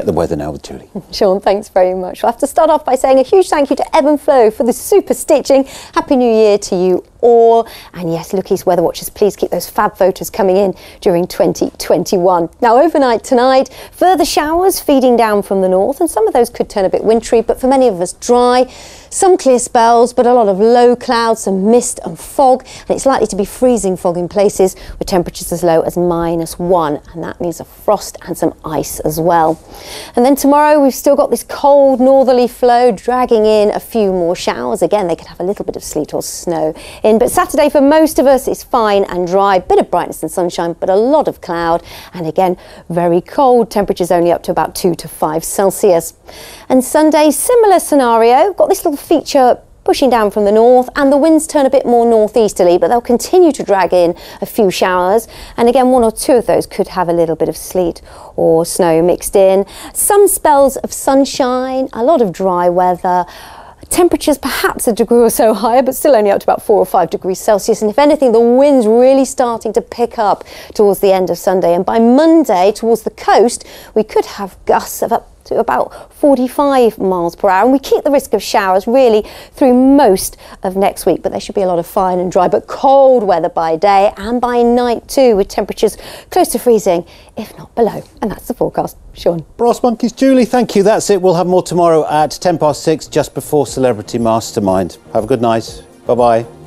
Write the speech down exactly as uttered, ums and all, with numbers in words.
get the weather now with Julie. Sean, thanks very much. We'll have to start off by saying a huge thank you to Ebb and Flow for the super stitching. Happy New Year to you all. And yes, Lookie's Weather Watchers, please keep those fab photos coming in during twenty twenty-one. Now, overnight tonight, further showers feeding down from the north, and some of those could turn a bit wintry, but for many of us dry. Some clear spells, but a lot of low clouds, some mist and fog, and it's likely to be freezing fog in places with temperatures as low as minus one, and that means a frost and some ice as well. And then tomorrow we've still got this cold northerly flow dragging in a few more showers. Again, they could have a little bit of sleet or snow in, but Saturday for most of us is fine and dry, bit of brightness and sunshine, but a lot of cloud, and again, very cold, temperatures only up to about two to five Celsius. And Sunday, similar scenario, got this little feature pushing down from the north, and the winds turn a bit more northeasterly, but they'll continue to drag in a few showers, and again one or two of those could have a little bit of sleet or snow mixed in. Some spells of sunshine, a lot of dry weather. Temperatures perhaps a degree or so higher, but still only up to about four or five degrees Celsius. And if anything, the wind's really starting to pick up towards the end of Sunday. And by Monday, towards the coast, we could have gusts of up to about forty-five miles per hour. And we keep the risk of showers really through most of next week, but there should be a lot of fine and dry, but cold weather by day and by night too, with temperatures close to freezing, if not below. And that's the forecast. Sean. Brass Monkeys, Julie, thank you. That's it. We'll have more tomorrow at ten past six, just before Celebrity Mastermind. Have a good night. Bye-bye.